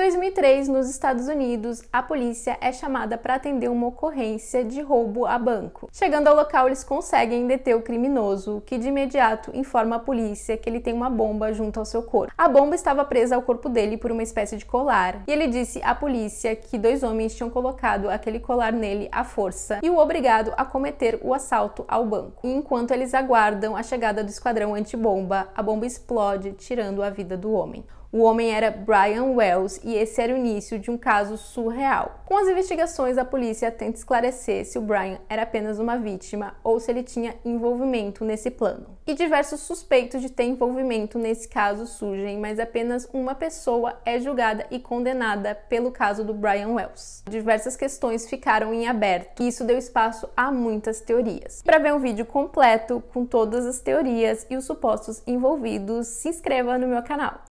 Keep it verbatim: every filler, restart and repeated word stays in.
dois mil e três, nos Estados Unidos, a polícia é chamada para atender uma ocorrência de roubo a banco. Chegando ao local, eles conseguem deter o criminoso, que de imediato informa a polícia que ele tem uma bomba junto ao seu corpo. A bomba estava presa ao corpo dele por uma espécie de colar, e ele disse à polícia que dois homens tinham colocado aquele colar nele à força e o obrigado a cometer o assalto ao banco. E enquanto eles aguardam a chegada do esquadrão antibomba, a bomba explode, tirando a vida do homem. O homem era Brian Wells e esse era o início de um caso surreal. Com as investigações, a polícia tenta esclarecer se o Brian era apenas uma vítima ou se ele tinha envolvimento nesse plano. E diversos suspeitos de ter envolvimento nesse caso surgem, mas apenas uma pessoa é julgada e condenada pelo caso do Brian Wells. Diversas questões ficaram em aberto e isso deu espaço a muitas teorias. Para ver um vídeo completo com todas as teorias e os supostos envolvidos, se inscreva no meu canal.